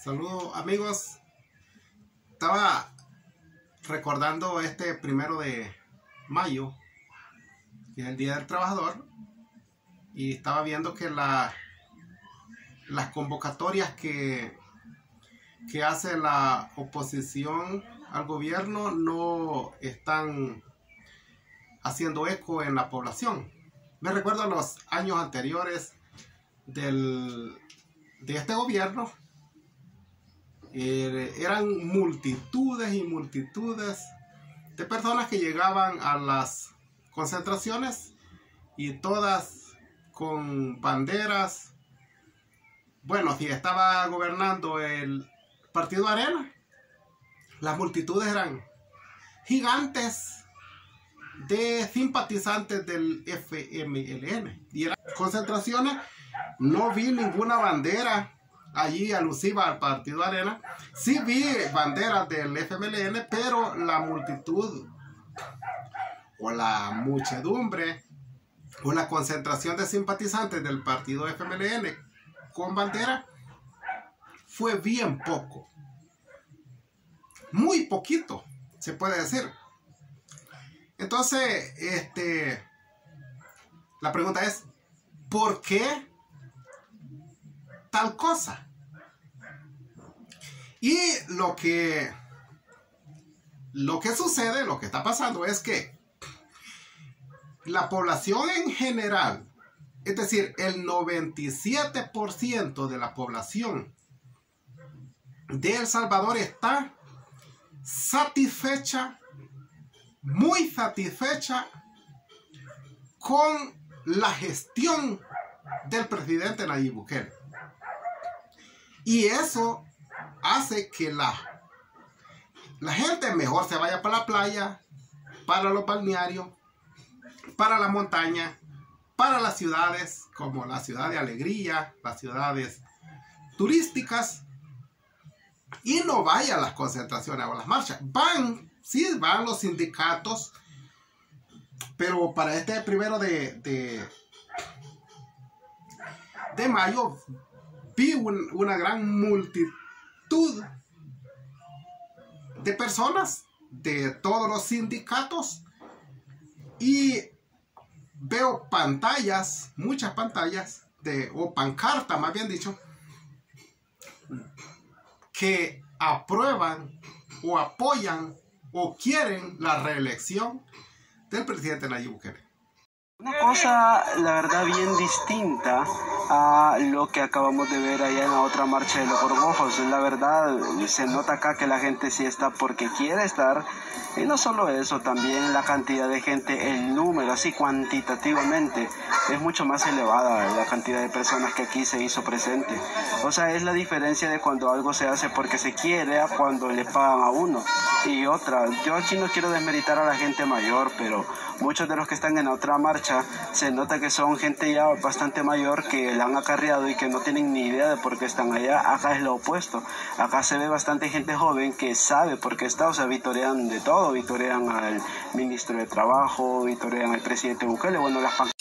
Saludos amigos. Estaba recordando este 1 de mayo, que es el Día del Trabajador, y estaba viendo que las convocatorias que hace la oposición al gobierno no están haciendo eco en la población. Me recuerdo a los años anteriores de este gobierno. Eran multitudes y multitudes de personas que llegaban a las concentraciones y todas con banderas. Bueno, si estaba gobernando el Partido Arena, las multitudes eran gigantes de simpatizantes del FMLN. Y eran concentraciones, no vi ninguna bandera allí alusiva al Partido Arena. Sí vi banderas del FMLN, pero la multitud o la muchedumbre o la concentración de simpatizantes del partido FMLN con bandera fue bien poco, muy poquito se puede decir. Entonces la pregunta es, ¿por qué tal cosa? Y lo que sucede, lo que está pasando es que la población en general, es decir, el 97% de la población de El Salvador está satisfecha, muy satisfecha con la gestión del presidente Nayib Bukele. Y eso hace que la gente mejor se vaya para la playa, para los balnearios, para la montaña, para las ciudades como la ciudad de Alegría, las ciudades turísticas, y no vaya a las concentraciones o a las marchas. Sí van los sindicatos, pero para este 1 de mayo vi una gran multitud de personas de todos los sindicatos, y veo pantallas, muchas pantallas o pancartas más bien dicho, que aprueban o apoyan o quieren la reelección del presidente Nayib Bukele. Una cosa, la verdad, bien distinta a lo que acabamos de ver allá en la otra marcha de los Gorgojos. La verdad, se nota acá que la gente sí está porque quiere estar. Y no solo eso, también la cantidad de gente, el número, así cuantitativamente, es mucho más elevada la cantidad de personas que aquí se hizo presente. O sea, es la diferencia de cuando algo se hace porque se quiere a cuando le pagan a uno. Y otra, yo aquí no quiero desmeritar a la gente mayor, pero muchos de los que están en la otra marcha se nota que son gente ya bastante mayor que la han acarreado y que no tienen ni idea de por qué están allá. Acá es lo opuesto. Acá se ve bastante gente joven que sabe por qué está, o sea, vitorean de todo, vitorean al ministro de Trabajo, vitorean al presidente Bukele. Bueno, las